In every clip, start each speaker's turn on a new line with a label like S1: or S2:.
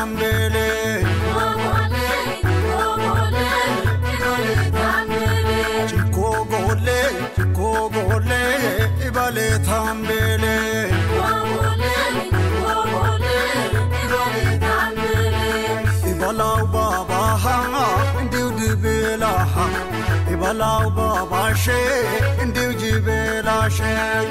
S1: tambele Chiko gole ibale tambele Ibalau baba ha indiu dibela ha Ibalau baba she indiu jibela she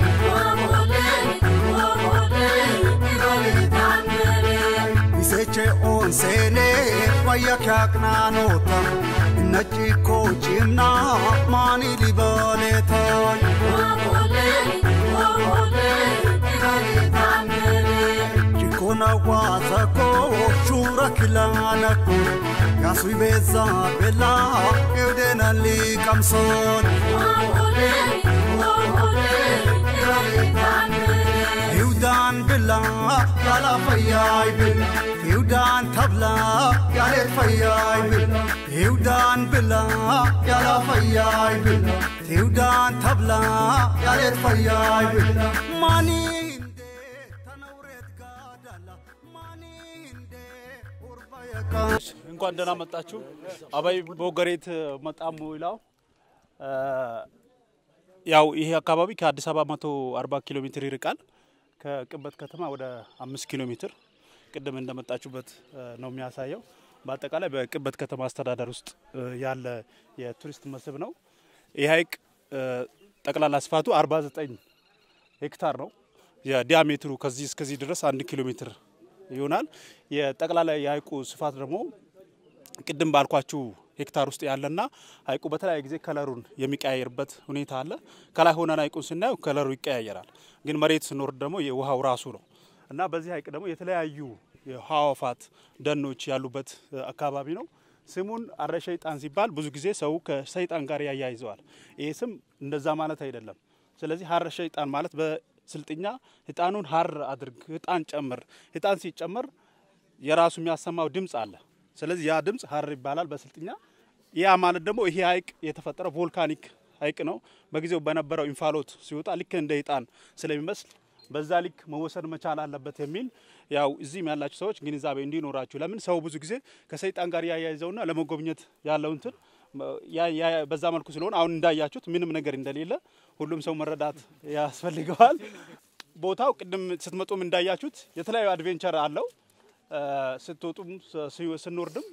S1: Iseche on sene vaya kakna nota Nachi ko chimna mani libale tha Chikona waza ko shura kilana ko Yasui beza bela eudena li kamson Eudan bela yala fayai bil Eudan tabla yale fayai bil Eudan bela yala fayai bil Eudan tabla yale fayai bil Mani inde tanawret gadala Mani inde urbaya
S2: እንኳን ደህና መጣችሁ አባይ ቦገሬት መጣሙ ይላው ያው ይሄ አካባቢ ከአዲስ አበባ 140 ኪሎ ሜትር ይርቃል ከቅበት ከተማ ወደ 5 ኪሎ ሜትር ቅድም እንደመጣችሁበት ነው የሚያሳየው በአጠቃላይ በቅበት ከተማ አስተዳደር ውስጥ ያለ የቱሪስት መስህብ ነው ይሄ ሀይቅ ጠቅላላ ስፋቱ 49 ሄክታር ነው የዲያሜትሩ ከዚህ እስከዚህ ድረስ 1 ኪሎ ሜትር ይሆናል የጠቅላላ የሀይቁ ስፋት ደግሞ ቅድም ባልኳችሁ ሄክታር ውስጥ ያለና ሀይቁ በተለያየ ጊዜ ከለሩን የሚቀያየርበት ሁኔታ አለ ከላይ ሆነን ሀይቁን ስናየው ከለሩ ይቀያየራል ግን መሬት ስንወርድ ደግሞ የውሃው ራሱ ነው እና በዚህ ሀይቅ ደግሞ የተለያዩ የሐዋፋት ደኖች ያሉበት አካባቢ ነው ስሙን አረሸይጣን ሲባል ብዙ ጊዜ ሰው ከሰይጣን ጋር ያያይዘዋል ይሄ ስም እንደዛ ማለት አይደለም ስለዚህ አረሸይጣን ማለት በስልጥኛ ህጣኑን ሀር አድርግ ህጣን ጨምር ህጣን ሲጨመር የራሱ የሚያሰማው ድምጽ አለ ስለዚህ ያ ድምጽ ሀር ይባላል በስልጥኛ ያ ማለት ደግሞ ይሄ ሀይቅ የተፈጠረ ቮልካኒክ ሀይቅ ነው በጊዜው በነበረው ኢንፋሎት ሲወጣ ልክ እንደ ህጣን ስለሚመስል በዛ ልክ መወሰድ መቻል አለበት የሚል ያው እዚህም ያላችሁ ሰዎች ግንዛቤ እንዲኖራችሁ ለምን ሰው ብዙ ጊዜ ከሰይጣን ጋር ያያይዘውና ለመጎብኘት ያለው እንትን ያ በዛ መልኩ ስለሆነ አሁን እንዳያችሁት ምንም ነገር እንደሌለ ሁሉም ሰው መረዳት ያስፈልጋል ቦታው ቅድም ስትመጡም እንዳያችሁት የተለያዩ አድቬንቸር አለው ስትወጡም ስንወርድም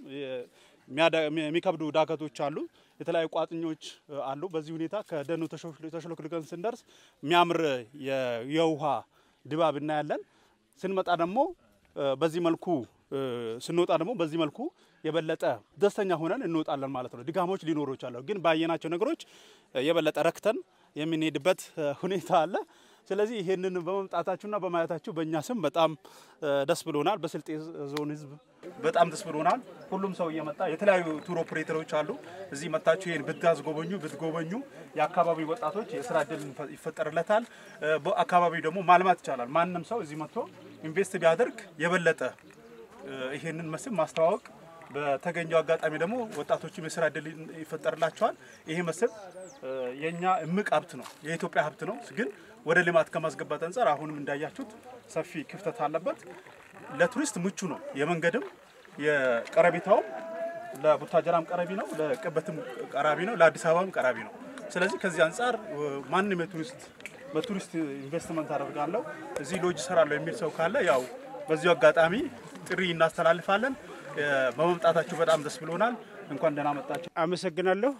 S2: የሚከብዱ ዳገቶች አሉ የተለያዩ ቋጥኞች አሉ በዚህ ሁኔታ ከደኑ ተሽሎክልከን ስንደርስ የሚያምር የውሃ ድባብ እናያለን ስንመጣ ደግሞ በዚህ መልኩ ስንወጣ ደግሞ በዚህ መልኩ የበለጠ ደስተኛ ሆነን እንወጣለን ማለት ነው ድጋሞች ሊኖሩ ይችላሉ ግን ባየናቸው ነገሮች የበለጠ ረክተን የምንሄድበት ሁኔታ አለ ስለዚህ ይሄንን በመምጣታችሁና በማያታችሁ በእኛ ስም በጣም ደስ ብሎናል በስልጤ ዞን ህዝብ በጣም ደስ ብሎናል ሁሉም ሰው እየመጣ የተለያዩ ቱር ኦፕሬተሮች አሉ እዚህ መጣችሁ ይሄን ብትጎበኙ የአካባቢው ወጣቶች የሥራ እድል ይፈጠርለታል በአካባቢው ደግሞ ማልማት ይችላል ማንንም ሰው እዚህ መጥቶ ኢንቨስት ቢያደርግ የበለጠ ይሄንን መስህብ ማስተዋወቅ በተገኘው አጋጣሚ ደግሞ ወጣቶችም የሥራ እድል ይፈጠርላቸዋል ይሄ መስህብ የኛ እምቅ ሀብት ነው የኢትዮጵያ ሀብት ነው ግን ወደ ልማት ከማስገባት አንፃር አሁንም እንዳያችሁት ሰፊ ክፍተት አለበት ለቱሪስት ምቹ ነው የመንገድም የቀረቢታው ለቡታጀራም ቀረቢ ነው ለቅበትም ቀራቢ ነው ለአዲስ አበባም ቀራቢ ነው ስለዚህ ከዚህ አንፃር ማንንም በቱሪስት ኢንቨስትመንት አደርጋለሁ እዚህ ሎጅ ሰራለሁ የሚል ሰው ካለ ያው በዚህ አጋጣሚ ጥሪ እናስተላልፋለን በመምጣታችሁ በጣም ደስ ብሎናል እንኳን ደህና መጣችሁ
S3: አመሰግናለሁ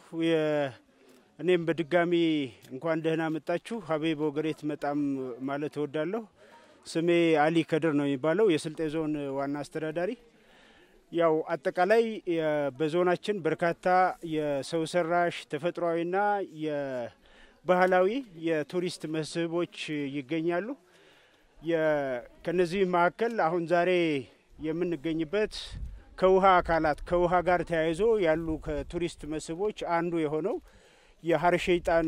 S3: እኔም በድጋሚ እንኳን ደህና መጣችሁ ሀበይ ቦገሬት መጣም ማለት እወዳለሁ ስሜ አሊ ከድር ነው የሚባለው የስልጤ ዞን ዋና አስተዳዳሪ ያው አጠቃላይ በዞናችን በርካታ የሰው ሰራሽ ተፈጥሯዊና የባህላዊ የቱሪስት መስህቦች ይገኛሉ ከነዚህ መካከል አሁን ዛሬ የምንገኝበት ከውሃ አካላት ከውሃ ጋር ተያይዞ ያሉ ከቱሪስት መስህቦች አንዱ የሆነው የሀረሸይጣን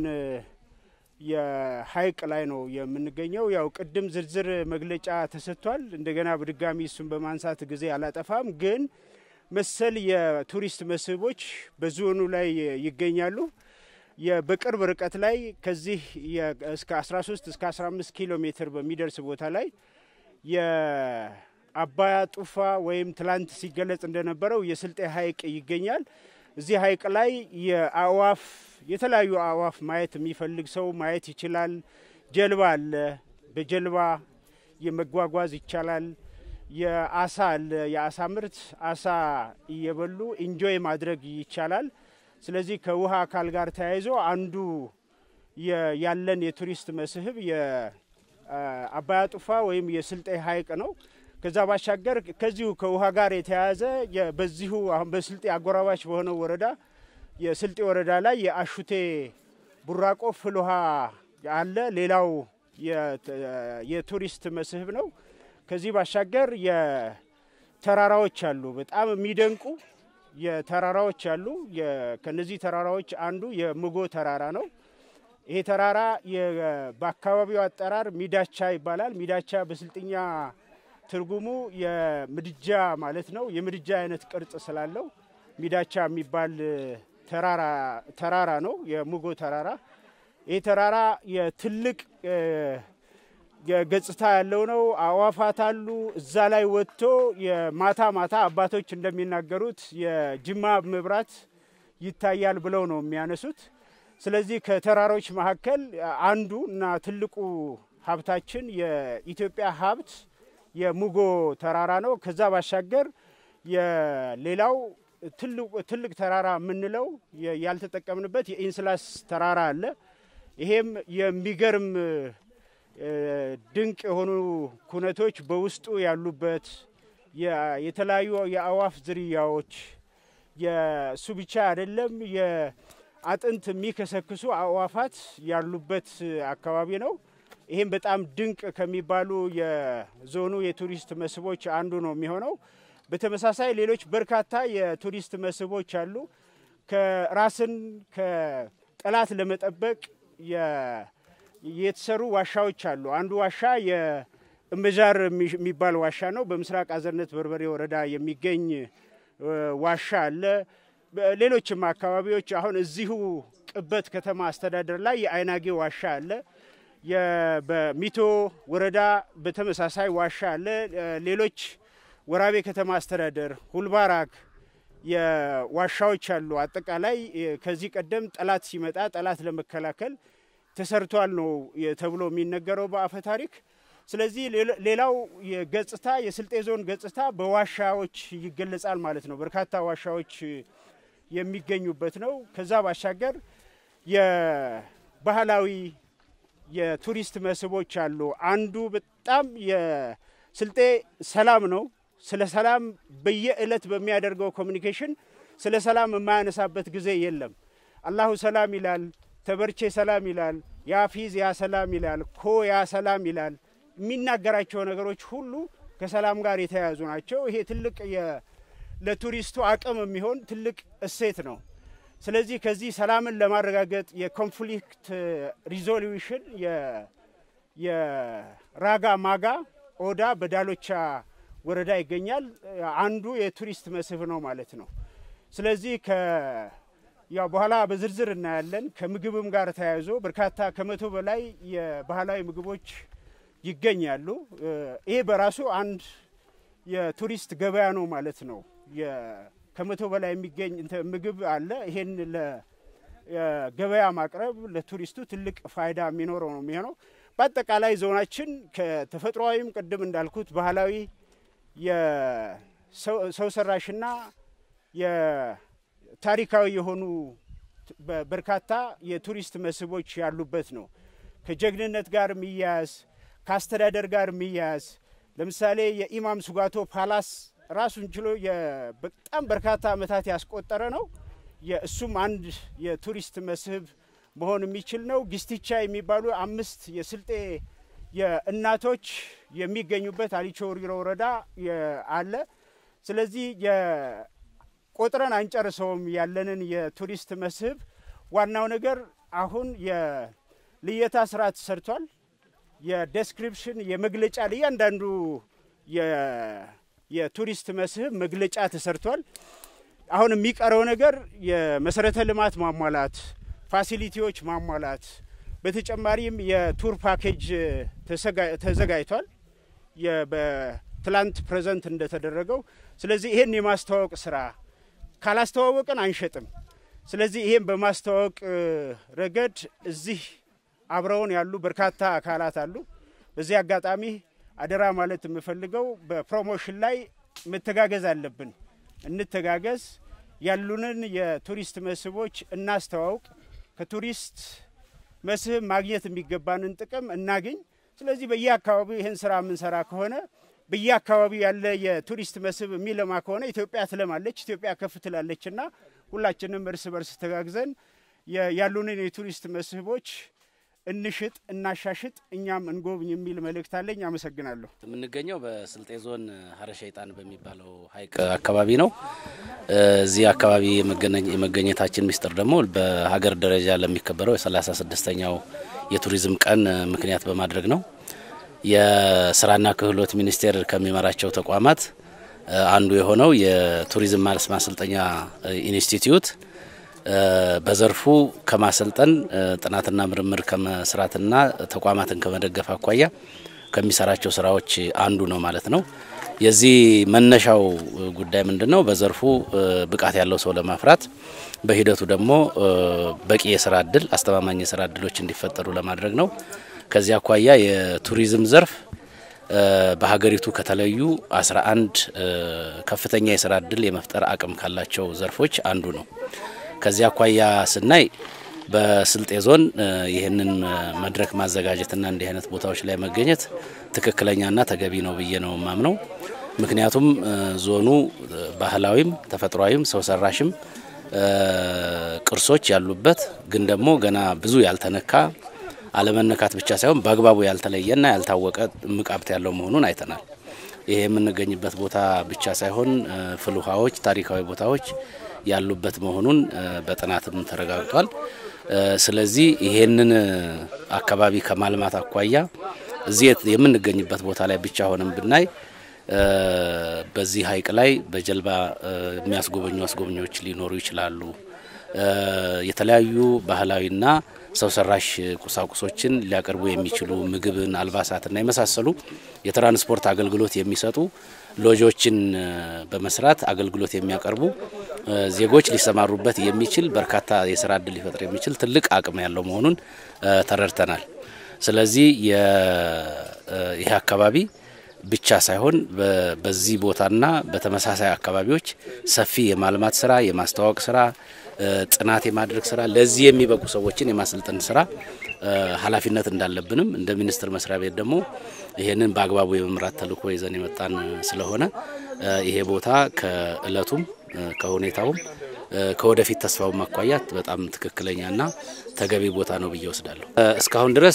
S3: የሀይቅ ላይ ነው የምንገኘው ያው ቅድም ዝርዝር መግለጫ ተሰጥቷል እንደገና በድጋሚ እሱን በማንሳት ጊዜ አላጠፋም ግን መሰል የቱሪስት መስህቦች በዞኑ ላይ ይገኛሉ በቅርብ ርቀት ላይ ከዚህ እስከ 13 እስከ 15 ኪሎ ሜትር በሚደርስ ቦታ ላይ አባያ ጡፋ ወይም ትላንት ሲገለጽ እንደነበረው የስልጤ ሐይቅ ይገኛል። እዚህ ሐይቅ ላይ የአዋፍ የተለያዩ አዋፍ ማየት የሚፈልግ ሰው ማየት ይችላል። ጀልባ አለ፣ በጀልባ የመጓጓዝ ይቻላል። የአሳ አለ፣ የአሳ ምርት አሳ እየበሉ ኢንጆይ ማድረግ ይቻላል። ስለዚህ ከውሃ አካል ጋር ተያይዞ አንዱ ያለን የቱሪስት መስህብ የአባያ ጡፋ ወይም የስልጤ ሐይቅ ነው። ከዛ ባሻገር ከዚሁ ከውሃ ጋር የተያያዘ በዚሁ አሁን በስልጤ አጎራባች በሆነው ወረዳ የስልጤ ወረዳ ላይ የአሹቴ ቡራቆ ፍል ውሃ አለ። ሌላው የቱሪስት መስህብ ነው። ከዚህ ባሻገር የተራራዎች አሉ፣ በጣም የሚደንቁ የተራራዎች አሉ። ከነዚህ ተራራዎች አንዱ የሙጎ ተራራ ነው። ይሄ ተራራ በአካባቢው አጠራር ሚዳቻ ይባላል። ሚዳቻ በስልጥኛ ትርጉሙ የምድጃ ማለት ነው። የምድጃ አይነት ቅርጽ ስላለው ሚዳቻ የሚባል ተራራ ነው የሙጎ ተራራ። ይሄ ተራራ የትልቅ ገጽታ ያለው ነው። አዋፋት አሉ። እዛ ላይ ወጥቶ የማታ ማታ አባቶች እንደሚናገሩት የጅማ መብራት ይታያል ብለው ነው የሚያነሱት። ስለዚህ ከተራሮች መካከል አንዱ እና ትልቁ ሀብታችን የኢትዮጵያ ሀብት የሙጎ ተራራ ነው። ከዛ ባሻገር የሌላው ትልቅ ተራራ የምንለው ያልተጠቀምንበት የኢንስላስ ተራራ አለ። ይሄም የሚገርም ድንቅ የሆኑ ኩነቶች በውስጡ ያሉበት የተለያዩ የአዋፍ ዝርያዎች የሱ ብቻ አይደለም የአጥንት የሚከሰክሱ አዋፋት ያሉበት አካባቢ ነው። ይሄም በጣም ድንቅ ከሚባሉ የዞኑ የቱሪስት መስህቦች አንዱ ነው የሚሆነው። በተመሳሳይ ሌሎች በርካታ የቱሪስት መስህቦች አሉ። ከራስን ከጠላት ለመጠበቅ የተሰሩ ዋሻዎች አሉ። አንዱ ዋሻ የእምበጃር የሚባል ዋሻ ነው። በምስራቅ አዘርነት በርበሬ ወረዳ የሚገኝ ዋሻ አለ። ሌሎችም አካባቢዎች አሁን እዚሁ ቅበት ከተማ አስተዳደር ላይ የአይናጌ ዋሻ አለ። በሚቶ ወረዳ በተመሳሳይ ዋሻ አለ። ሌሎች ወራቤ ከተማ አስተዳደር ሁልባራክ የዋሻዎች አሉ። አጠቃላይ ከዚህ ቀደም ጠላት ሲመጣ ጠላት ለመከላከል ተሰርቷል ነው ተብሎ የሚነገረው በአፈ ታሪክ። ስለዚህ ሌላው የገጽታ የስልጤ ዞን ገጽታ በዋሻዎች ይገለጻል ማለት ነው። በርካታ ዋሻዎች የሚገኙበት ነው። ከዛ ባሻገር የባህላዊ የቱሪስት መስህቦች አሉ። አንዱ በጣም የስልጤ ሰላም ነው። ስለ ሰላም በየእለት በሚያደርገው ኮሚኒኬሽን ስለ ሰላም የማያነሳበት ጊዜ የለም። አላሁ ሰላም ይላል፣ ተበርቼ ሰላም ይላል፣ ያፊዝ ያ ሰላም ይላል፣ ኮ ያ ሰላም ይላል። የሚናገራቸው ነገሮች ሁሉ ከሰላም ጋር የተያያዙ ናቸው። ይሄ ትልቅ ለቱሪስቱ አቅም የሚሆን ትልቅ እሴት ነው። ስለዚህ ከዚህ ሰላምን ለማረጋገጥ የኮንፍሊክት ሪዞሉሽን የራጋ ማጋ ኦዳ በዳሎቻ ወረዳ ይገኛል። አንዱ የቱሪስት መስህብ ነው ማለት ነው። ስለዚህ ያው በኋላ በዝርዝር እናያለን። ከምግብም ጋር ተያይዞ በርካታ ከመቶ በላይ የባህላዊ ምግቦች ይገኛሉ። ይሄ በራሱ አንድ የቱሪስት ገበያ ነው ማለት ነው። ከመቶ በላይ የሚገኝ ምግብ አለ። ይሄን ለገበያ ማቅረብ ለቱሪስቱ ትልቅ ፋይዳ የሚኖረው ነው የሚሆነው። በአጠቃላይ ዞናችን ከተፈጥሯዊም ቅድም እንዳልኩት ባህላዊ የሰው ሰራሽና የታሪካዊ የሆኑ በርካታ የቱሪስት መስህቦች ያሉበት ነው። ከጀግንነት ጋር የሚያያዝ ከአስተዳደር ጋር የሚያያዝ ለምሳሌ የኢማም ሱጋቶ ፓላስ ራሱን ችሎ በጣም በርካታ ዓመታት ያስቆጠረ ነው። እሱም አንድ የቱሪስት መስህብ መሆን የሚችል ነው። ጊስቲቻ የሚባሉ 5 የስልጤ የእናቶች የሚገኙበት አሊቾ ወሪሮ ወረዳ አለ። ስለዚህ ቆጥረን አንጨርሰውም ያለንን የቱሪስት መስህብ። ዋናው ነገር አሁን የልየታ ስራ ተሰርቷል። የዲስክሪፕሽን የመግለጫ ለእያንዳንዱ የቱሪስት መስህብ መግለጫ ተሰርቷል። አሁን የሚቀረው ነገር የመሰረተ ልማት ማሟላት፣ ፋሲሊቲዎች ማሟላት፣ በተጨማሪም የቱር ፓኬጅ ተዘጋጅቷል። ትላንት ፕሬዘንት እንደተደረገው ስለዚህ ይሄን የማስተዋወቅ ስራ ካላስተዋወቀን አንሸጥም ስለዚህ ይሄን በማስተዋወቅ ረገድ እዚህ አብረውን ያሉ በርካታ አካላት አሉ በዚህ አጋጣሚ አደራ ማለት የምፈልገው በፕሮሞሽን ላይ መተጋገዝ አለብን እንተጋገዝ ያሉንን የቱሪስት መስህቦች እናስተዋውቅ ከቱሪስት መስህብ ማግኘት የሚገባንን ጥቅም እናገኝ ስለዚህ በየአካባቢው ይሄን ስራ ምንሰራ ከሆነ በየአካባቢው ያለ የቱሪስት መስህብ የሚለማ ከሆነ ኢትዮጵያ ትለማለች ኢትዮጵያ ከፍ ትላለችና ሁላችንም እርስ በርስ ተጋግዘን ያሉንን የቱሪስት መስህቦች እንሽጥ እናሻሽጥ እኛም እንጎብኝ የሚል መልእክት አለኝ አመሰግናለሁ
S4: የምንገኘው በስልጤ ዞን ሀረ ሸይጣን በሚባለው ሀይቅ አካባቢ ነው እዚህ አካባቢ የመገኘታችን ሚስጥር ደግሞ በሀገር ደረጃ ለሚከበረው የ36ኛው የቱሪዝም ቀን ምክንያት በማድረግ ነው የስራና ክህሎት ሚኒስቴር ከሚመራቸው ተቋማት አንዱ የሆነው የቱሪዝም ማሰልጠኛ ኢንስቲትዩት በዘርፉ ከማሰልጠን ጥናትና ምርምር ከመስራትና ተቋማትን ከመደገፍ አኳያ ከሚሰራቸው ስራዎች አንዱ ነው ማለት ነው የዚህ መነሻው ጉዳይ ምንድነው በዘርፉ ብቃት ያለው ሰው ለማፍራት በሂደቱ ደግሞ በቂ የስራ እድል አስተማማኝ የስራ እድሎች እንዲፈጠሩ ለማድረግ ነው ከዚያ አኳያ የቱሪዝም ዘርፍ በሀገሪቱ ከተለዩ 11 ከፍተኛ የስራ እድል የመፍጠር አቅም ካላቸው ዘርፎች አንዱ ነው ከዚያ አኳያ ስናይ በስልጤ ዞን ይሄንን መድረክ ማዘጋጀትና እንዲህ አይነት ቦታዎች ላይ መገኘት ትክክለኛና ተገቢ ነው ብዬ ነው ማምነው ምክንያቱም ዞኑ ባህላዊም ተፈጥሯዊም ሰው ሰራሽም ቅርሶች ያሉበት ግን ደግሞ ገና ብዙ ያልተነካ አለመነካት ብቻ ሳይሆን በአግባቡ ያልተለየና ያልታወቀ ምቃብት ያለው መሆኑን አይተናል ይሄ የምንገኝበት ቦታ ብቻ ሳይሆን ፍልውሃዎች ታሪካዊ ቦታዎች ያሉበት መሆኑን በጥናትም ተረጋግጧል ስለዚህ ይሄንን አካባቢ ከማልማት አኳያ እዚህ የምንገኝበት ቦታ ላይ ብቻ ሆነን ብናይ በዚህ ሀይቅ ላይ በጀልባ የሚያስጎበኙ አስጎብኚዎች ሊኖሩ ይችላሉ የተለያዩ ባህላዊና ሰው ሰራሽ ቁሳቁሶችን ሊያቀርቡ የሚችሉ ምግብን አልባሳትና የመሳሰሉ የትራንስፖርት አገልግሎት የሚሰጡ ሎጆችን በመስራት አገልግሎት የሚያቀርቡ ዜጎች ሊሰማሩበት የሚችል በርካታ የሥራ እድል ሊፈጥር የሚችል ትልቅ አቅም ያለው መሆኑን ተረድተናል ስለዚህ ይሄ አካባቢ ብቻ ሳይሆን በዚህ ቦታና በተመሳሳይ አካባቢዎች ሰፊ የማልማት ስራ የማስተዋወቅ ስራ ጥናት የማድረግ ስራ ለዚህ የሚበቁ ሰዎችን የማሰልጠን ስራ ኃላፊነት እንዳለብንም እንደ ሚኒስትር መስሪያ ቤት ደግሞ ይሄንን በአግባቡ የመምራት ተልዕኮ ይዘን የመጣን ስለሆነ ይሄ ቦታ ከእለቱም ከሁኔታውም ከወደፊት ተስፋው ማቋያት በጣም ትክክለኛና ተገቢ ቦታ ነው ብዬ ወስዳለሁ እስካሁን ድረስ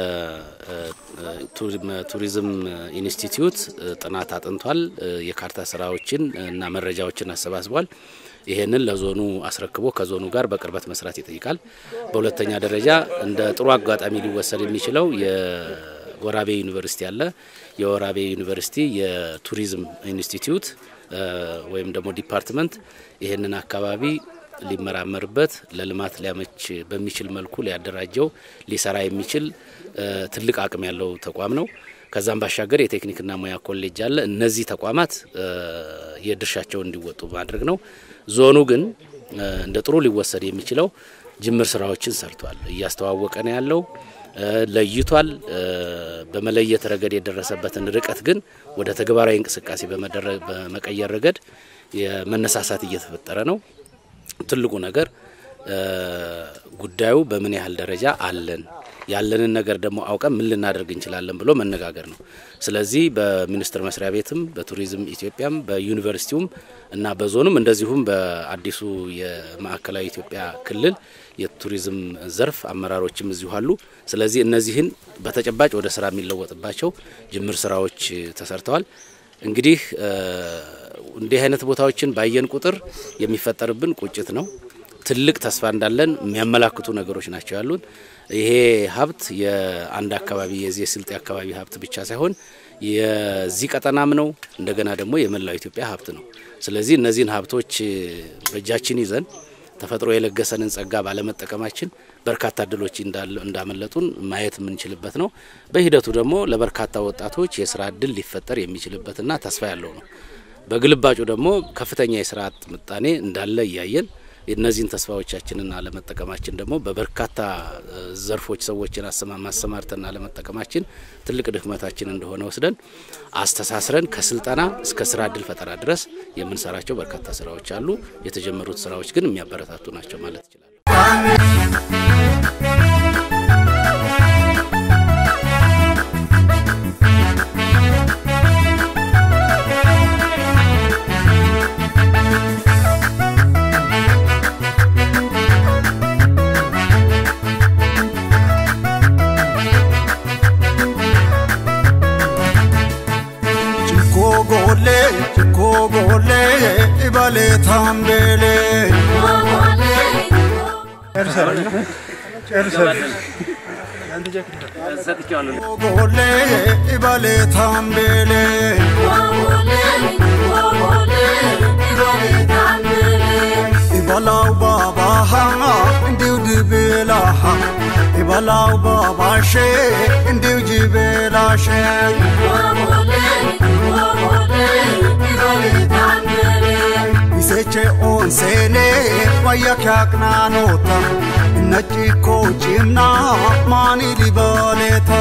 S4: የቱሪዝም ኢንስቲትዩት ጥናት አጥንቷል የካርታ ስራዎችን እና መረጃዎችን አሰባስቧል ይሄንን ለዞኑ አስረክቦ ከዞኑ ጋር በቅርበት መስራት ይጠይቃል በሁለተኛ ደረጃ እንደ ጥሩ አጋጣሚ ሊወሰድ የሚችለው የወራቤ ዩኒቨርሲቲ አለ የወራቤ ዩኒቨርሲቲ የቱሪዝም ኢንስቲትዩት ወይም ደግሞ ዲፓርትመንት ይሄንን አካባቢ ሊመራመርበት ለልማት ሊያመች በሚችል መልኩ ሊያደራጀው ሊሰራ የሚችል ትልቅ አቅም ያለው ተቋም ነው ከዛም ባሻገር የቴክኒክና ሙያ ኮሌጅ አለ እነዚህ ተቋማት የድርሻቸው እንዲወጡ ማድረግ ነው ዞኑ ግን እንደ ጥሩ ሊወሰድ የሚችለው ጅምር ስራዎችን ሰርቷል እያስተዋወቀ ነው ያለው ለይቷል በመለየት ረገድ የደረሰበትን ርቀት ግን ወደ ተግባራዊ እንቅስቃሴ በመቀየር ረገድ የመነሳሳት እየተፈጠረ ነው ትልቁ ነገር ጉዳዩ በምን ያህል ደረጃ አለን ያለንን ነገር ደግሞ አውቀን ምን ልናደርግ እንችላለን ብሎ መነጋገር ነው ስለዚህ በሚኒስትር መስሪያ ቤትም በቱሪዝም ኢትዮጵያም በዩኒቨርሲቲውም እና በዞኑም እንደዚሁም በአዲሱ የማዕከላዊ ኢትዮጵያ ክልል የቱሪዝም ዘርፍ አመራሮችም እዚሁ አሉ ስለዚህ እነዚህን በተጨባጭ ወደ ስራ የሚለወጥባቸው ጅምር ስራዎች ተሰርተዋል እንግዲህ እንዲህ አይነት ቦታዎችን ባየን ቁጥር የሚፈጠርብን ቁጭት ነው ትልቅ ተስፋ እንዳለን የሚያመላክቱ ነገሮች ናቸው ያሉን ይሄ ሀብት የአንድ አካባቢ የዚህ ስልጤ አካባቢ ሀብት ብቻ ሳይሆን የዚህ ቀጠናም ነው እንደገና ደግሞ የመላው ኢትዮጵያ ሀብት ነው ስለዚህ እነዚህን ሀብቶች በእጃችን ይዘን ተፈጥሮ የለገሰንን ጸጋ ባለመጠቀማችን በርካታ ድሎች እንዳመለጡን ማየት የምንችልበት ነው። በሂደቱ ደግሞ ለበርካታ ወጣቶች የሥራ ዕድል ሊፈጠር የሚችልበትና ተስፋ ያለው ነው። በግልባጩ ደግሞ ከፍተኛ የሥራ አጥ ምጣኔ እንዳለ ያያየን እነዚህን ተስፋዎቻችንን አለመጠቀማችን ደግሞ በበርካታ ዘርፎች ሰዎችን ማሰማርተና አለመጠቀማችን ትልቅ ድክመታችን እንደሆነ ወስደን አስተሳስረን ከስልጣና እስከ ስራ ዕድል ፈጠራ ድረስ የምንሰራቸው በርካታ ስራዎች አሉ። የተጀመሩት ስራዎች ግን የሚያበረታቱ ናቸው ማለት ይችላል።
S1: Kogole ibale thambele Kogole ibale thambele Ibalau baba ha indiu dibela ha Ibalau baba she indiu jibela she Iseche onsene vaya kaknanota Nachi kochimna mani libaleta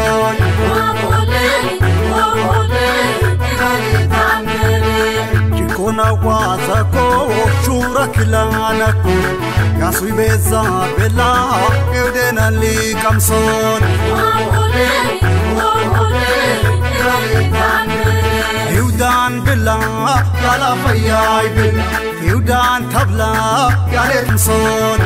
S1: Chikona wazako shura kilanako Yasui beza bela eudena li kamson Yudan billa yala fayay bil Yudan tabla yale tamson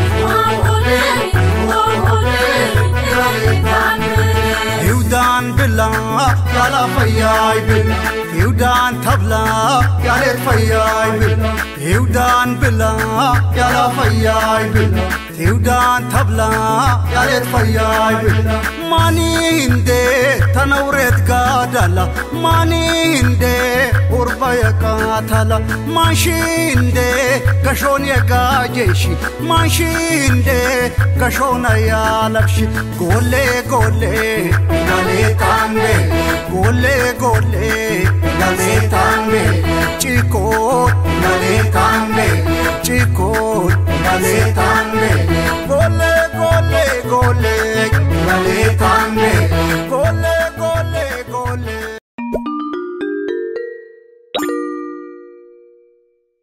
S1: Yudan billa yala fayay bil Yudan tabla yale fayay bil Yudan billa yala fayay bil Yudan tabla yale fayay bil Mani inde tanawret gadala Mani inde urbaya katala Mashinde kashon ya gajeshi Mashinde kashona ya lakshi Gole gole gale tambe Gole gole gale tambe Chikot gale tambe Chikot gale tambe Gole gole gale gale tambe